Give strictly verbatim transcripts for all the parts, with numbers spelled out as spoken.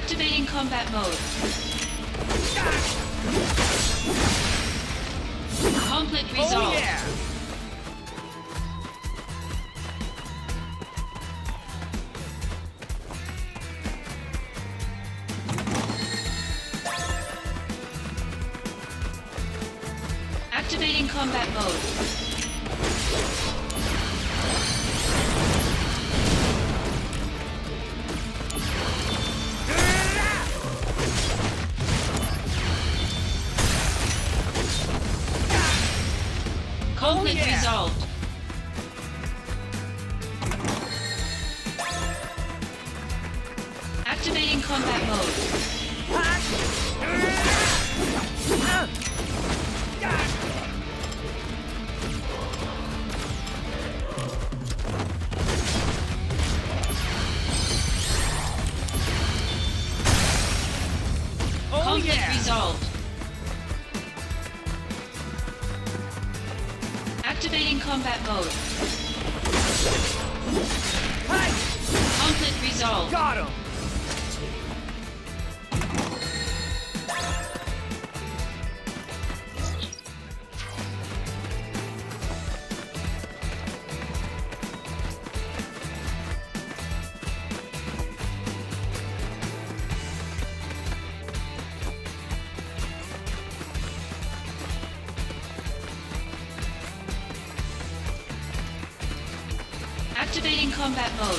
Activating combat mode. Conflict resolved. Oh yeah! Activating combat mode. Conflict yeah. resolved. Activating combat mode. Conflict yeah. resolved. Activating combat mode. Hey! Conflict resolved. Got him! Activating combat mode.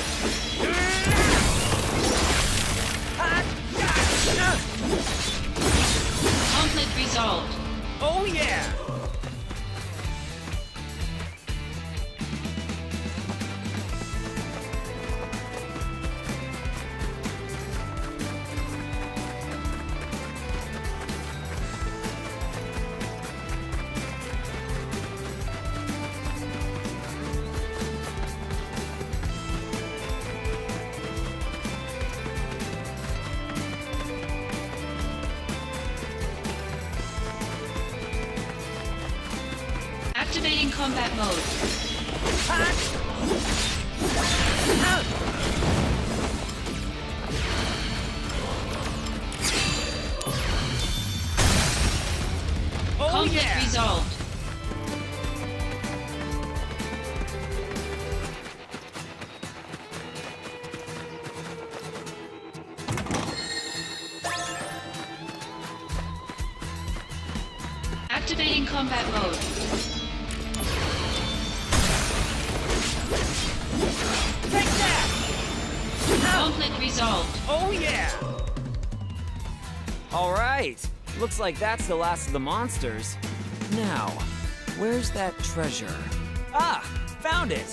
Conflict resolved. Oh yeah! Activating combat mode. Oh Conflict yeah! resolved. Activating combat mode. Take that! Conflict resolved. Oh yeah! Alright, looks like that's the last of the monsters. Now, where's that treasure? Ah, found it!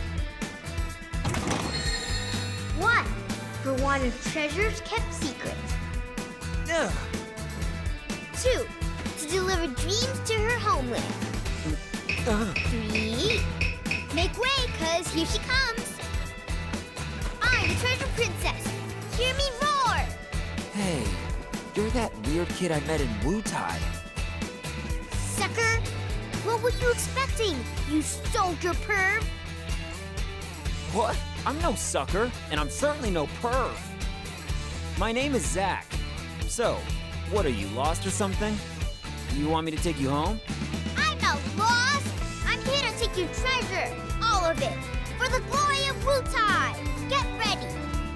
One, for wanted treasures kept secret. Ugh. Two, to deliver dreams to her homeland. Ugh. Three, make way, cause here she comes. I'm the treasure princess. Hear me roar! Hey, you're that weird kid I met in Wutai. Sucker! What were you expecting, you soldier perv? What? I'm no sucker, and I'm certainly no perv. My name is Zach. So, what are you, lost or something? You want me to take you home? I'm not lost! I'm here to take your treasure, all of it, for the glory of Wutai! Get ready!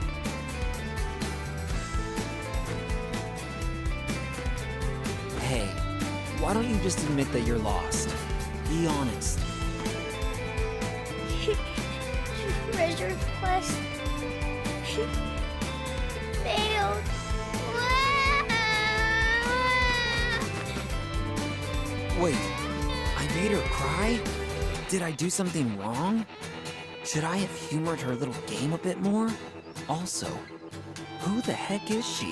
Hey, why don't you just admit that you're lost? Be honest. Treasure quest failed. Wait, I made her cry? Did I do something wrong? Should I have humored her little game a bit more? Also, who the heck is she?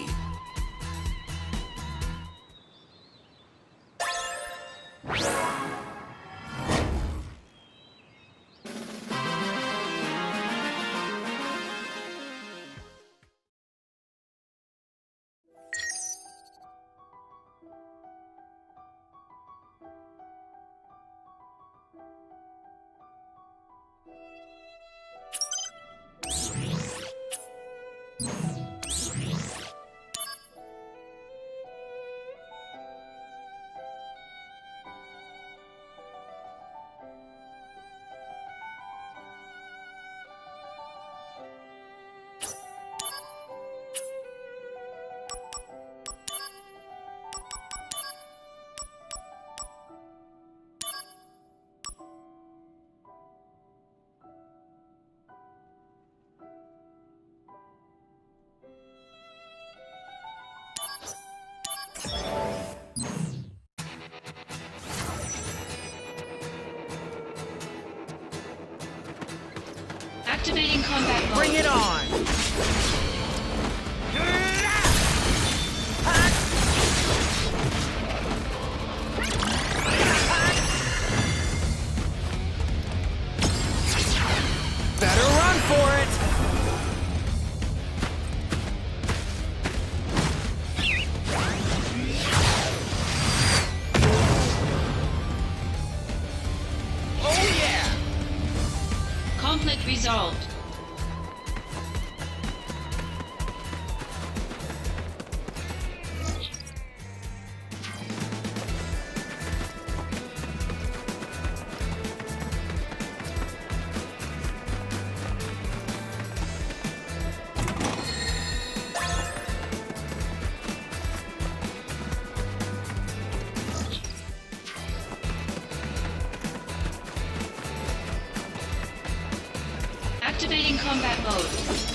combat mode.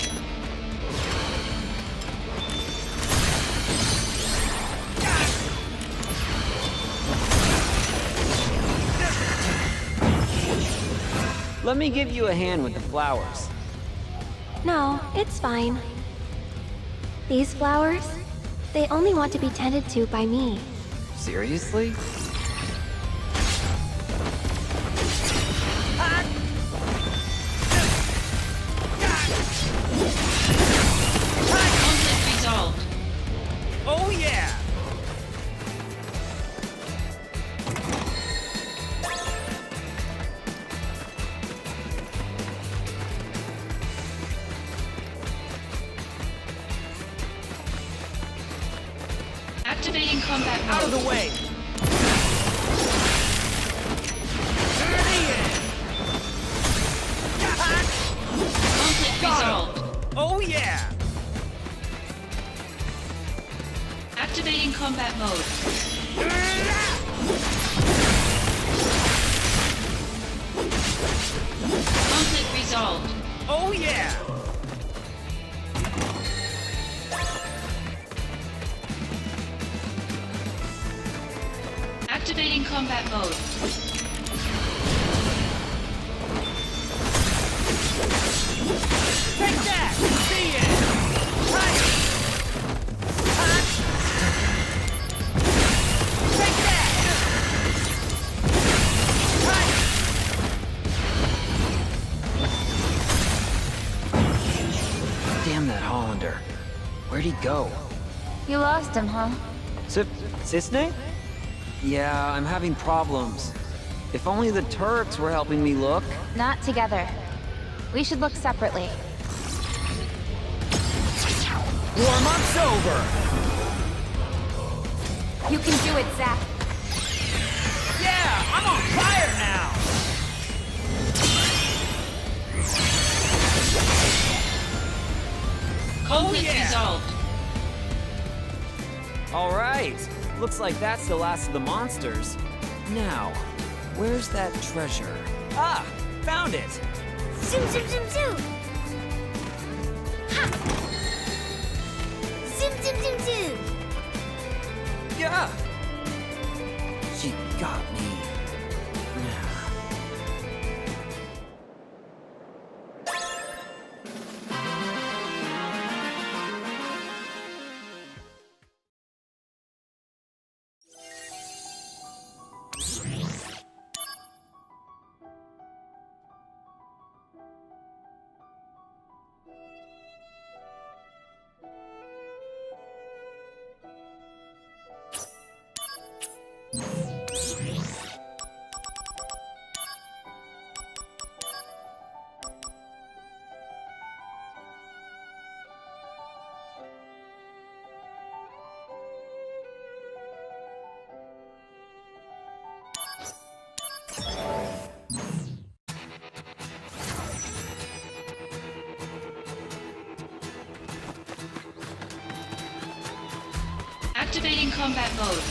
Let me give you a hand with the flowers. No, it's fine. These flowers, they only want to be tended to by me. Seriously? Conflict resolved. Oh yeah! Activating combat mode. Out of the way! Conflict resolved. Oh yeah! Activating combat mode. Conflict resolved. Oh yeah! Activating combat mode. Take that! See it! Tyke! Hot! Take that! Tyke! Damn that Hollander. Where'd he go? You lost him, huh? S Cisne? Yeah, I'm having problems. If only the Turks were helping me look. Not together. We should look separately. Warm-up's over! You can do it, Zach. Yeah! I'm on fire now! Conflict yeah. resolved. All right. Looks like that's the last of the monsters. Now, where's that treasure? Ah, found it. Zoom, zoom, zoom, zoom! Ha! Zoom, zoom, zoom, zoom! Yeah. She got me. Activating combat mode.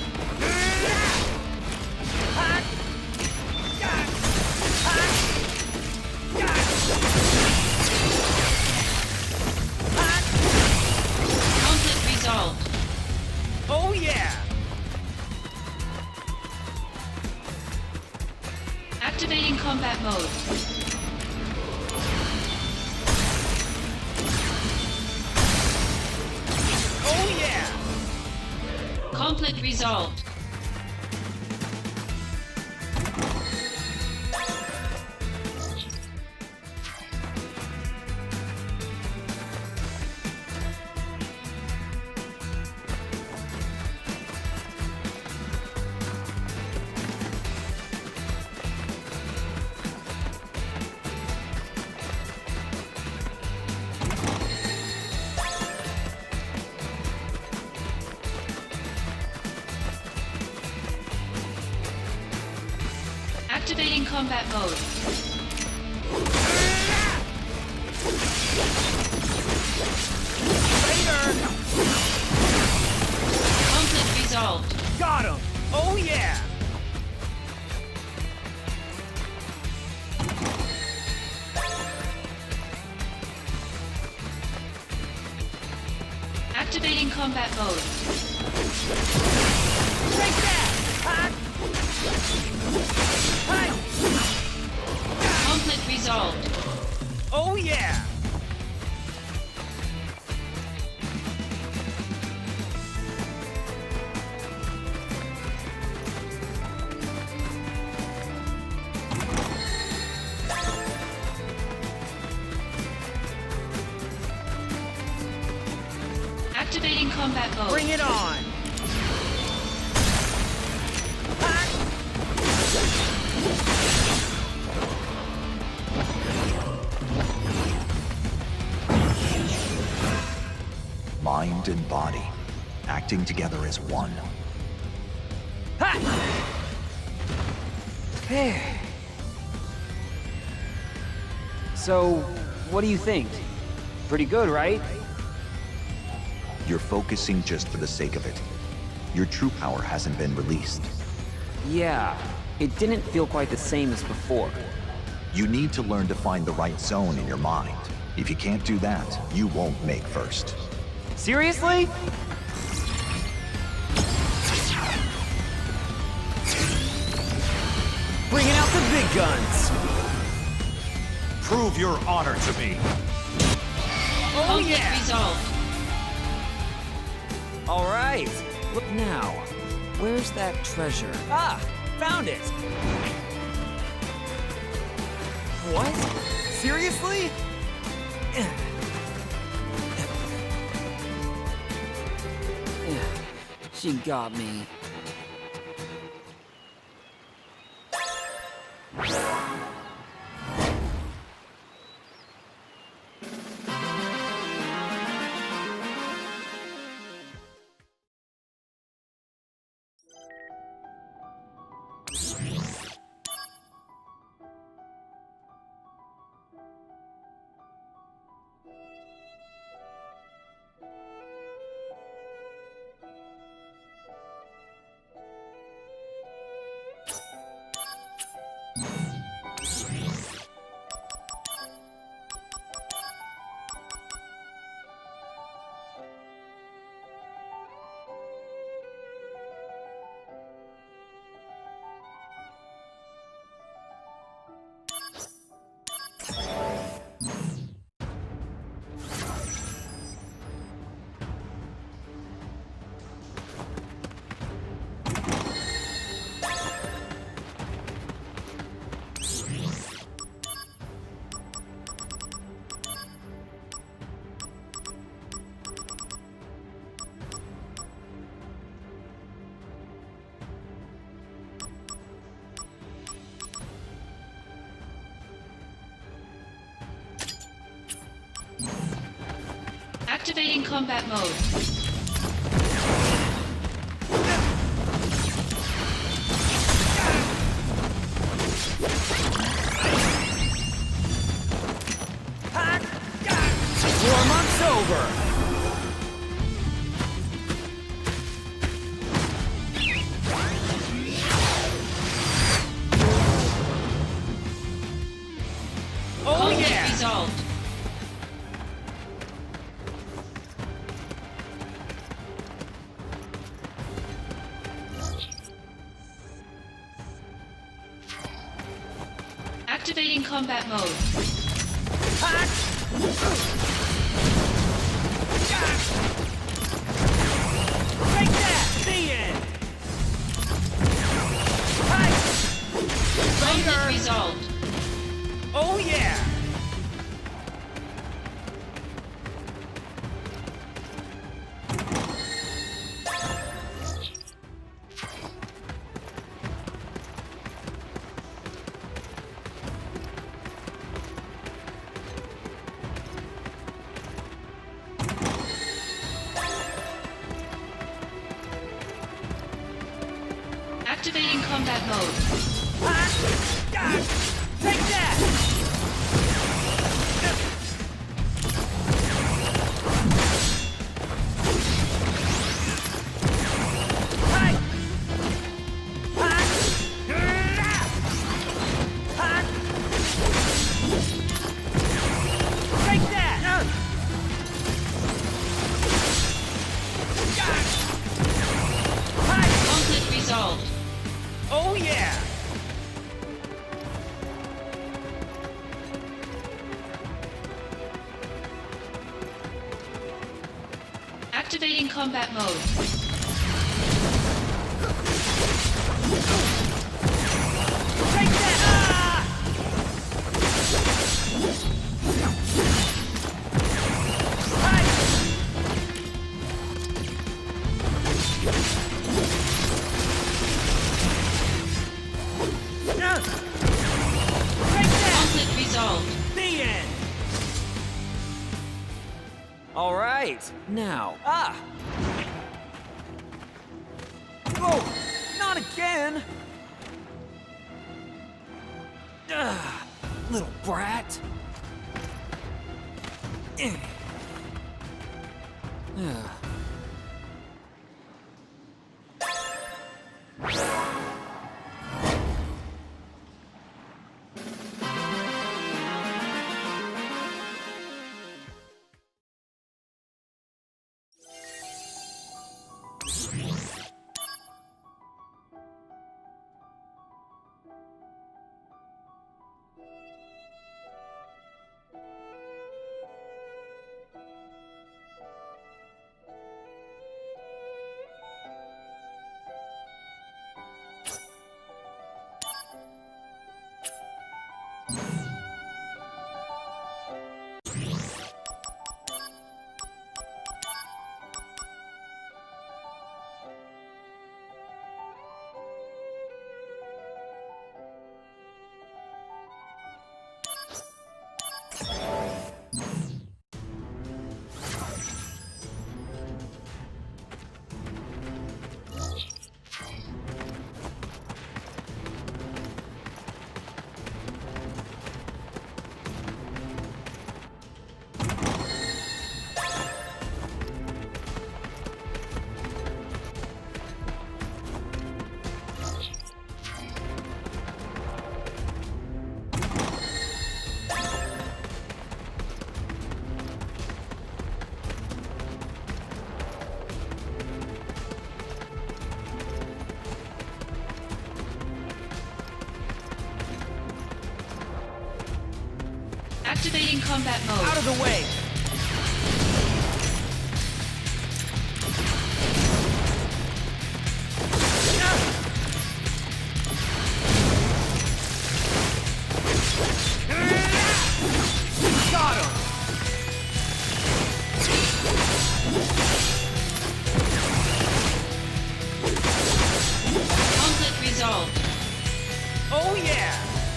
Conflict resolved. Oh yeah! Activating combat mode. Oh yeah! Conflict resolved. Activating combat mode. Later! Conflict resolved. Got him! Oh yeah! Activating combat mode. Take that! Huh? Hi! Conflict resolved. Oh yeah! Activating combat mode. Bring it on! Mind and body, acting together as one. So, what do you think? Pretty good, right? You're focusing just for the sake of it. Your true power hasn't been released. Yeah, it didn't feel quite the same as before. You need to learn to find the right zone in your mind. If you can't do that, you won't make first. Seriously? Bringing out the big guns! Prove your honor to me. Oh Conflict yeah! resolved. All right. Look now. Where's that treasure? Ah! Found it! What? Seriously? She got me. Activating combat mode. Warm-up's over! Oh Conflict yeah! resolved. Activating combat mode. Take that! The end! Conflict resolved. Oh yeah! Activating combat mode. Take that! Take that! Activating combat mode. Take that! Ah! Hi! Ah! Take that! Conflict resolved. The end! All right, now, ah! Oh, not again! Ah, little brat! Eh. Ah. Activating combat mode. Out of the way! Got him! Conflict resolved. Oh yeah!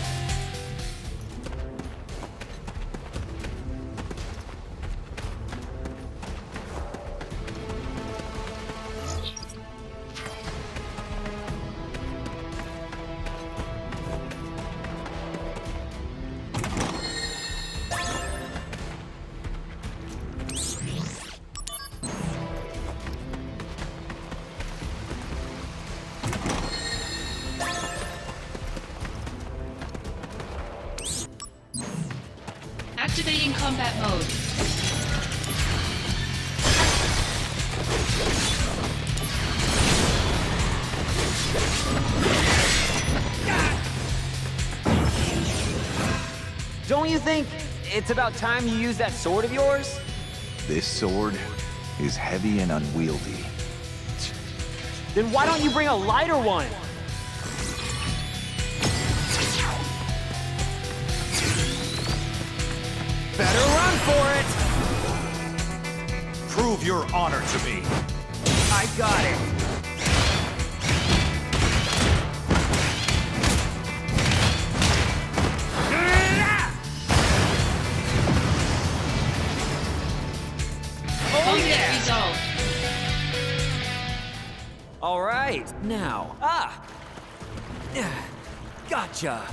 Activating combat mode. Don't you think it's about time you use that sword of yours? This sword is heavy and unwieldy. Then why don't you bring a lighter one? Better run for it! Prove your honor to me. I got it! Oh Conflict yeah! resolved. All right, now, ah! Gotcha!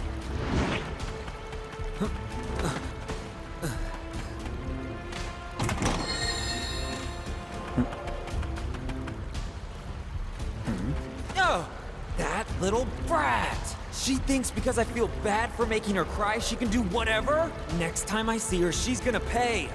Oh, that little brat! She thinks because I feel bad for making her cry, she can do whatever? Next time I see her, she's gonna pay.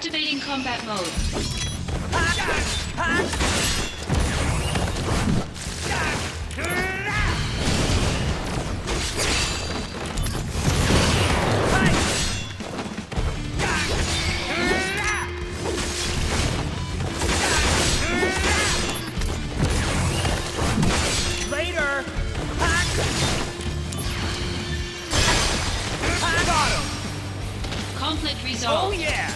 Activating combat mode. Later! Got him! Conflict Oh resolved. yeah!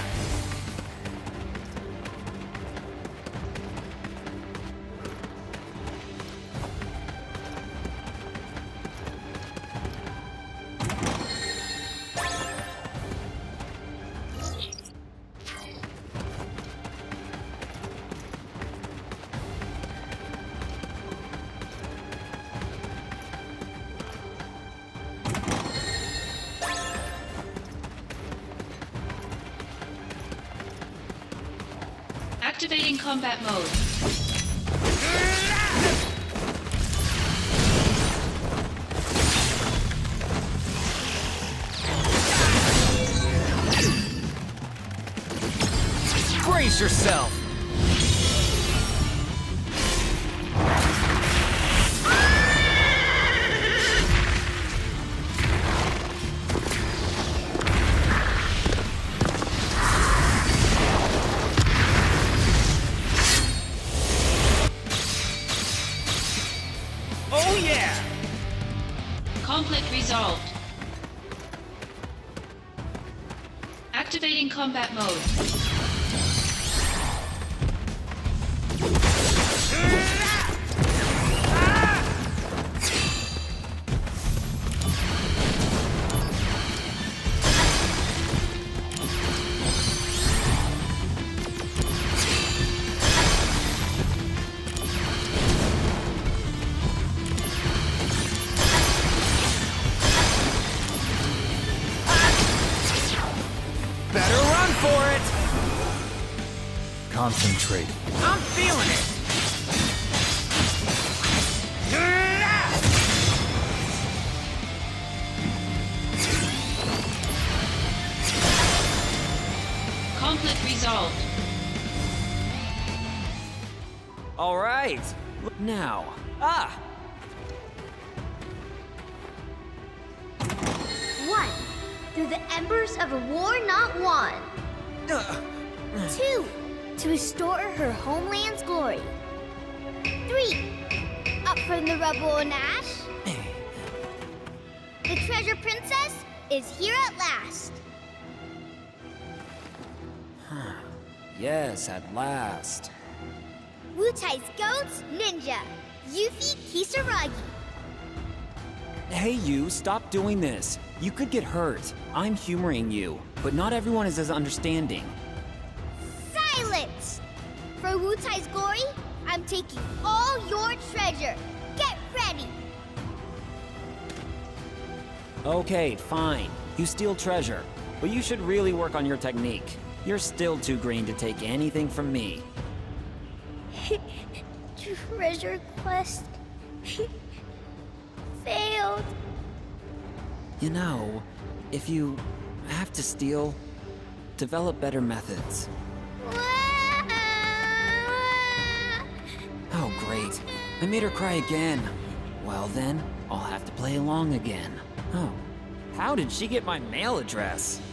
Activating combat mode. Brace yourself! Oh yeah! Conflict resolved. Activating combat mode. Better run for it! Concentrate. I'm feeling it! Conflict resolved. All right. Now, Ah! One, through the embers of a war not won. Two, to restore her homeland's glory. Three, up from the rubble and ash. The treasure princess is here at last. yes, at last. Wutai's goats, ninja. Yuffie Kisaragi. Hey, you, stop doing this. You could get hurt. I'm humoring you, but not everyone is as understanding. Silence! For Wutai's glory, I'm taking all your treasure. Get ready! Okay, fine. You steal treasure, but you should really work on your technique. You're still too green to take anything from me. Treasure quest failed. You know, if you have to steal, develop better methods. Oh, great. I made her cry again. Well then, I'll have to play along again. Oh, how did she get my mail address?